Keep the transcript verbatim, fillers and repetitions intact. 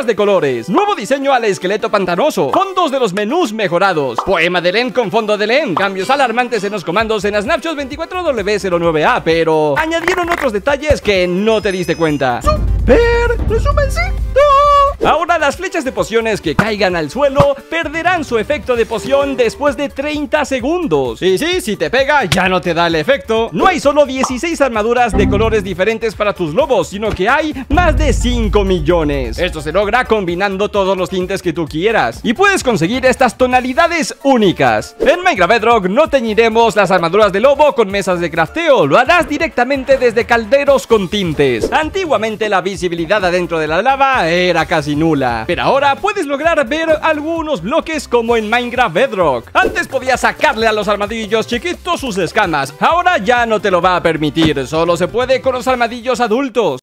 armaduras de colores, nuevo diseño al esqueleto pantanoso, fondos de los menús mejorados, poema de Len con fondo de Len, cambios alarmantes en los comandos en Snapshot veinticuatro W cero nueve A, pero añadieron otros detalles que no te diste cuenta. ¡Super resumencito! Ahora las flechas de pociones que caigan al suelo perderán su efecto de poción después de treinta segundos. Y sí, si te pega ya no te da el efecto. No hay solo dieciséis armaduras de colores diferentes para tus lobos, sino que hay más de cinco millones. Esto se logra combinando todos los tintes que tú quieras y puedes conseguir estas tonalidades únicas. En Minecraft Bedrock no teñiremos las armaduras de lobo con mesas de crafteo, lo harás directamente desde calderos con tintes. Antiguamente la visibilidad adentro de la lava era casi nula, pero ahora puedes lograr ver algunos bloques como en Minecraft Bedrock. Antes podías sacarle a los armadillos chiquitos sus escamas, ahora ya no te lo va a permitir, solo se puede con los armadillos adultos.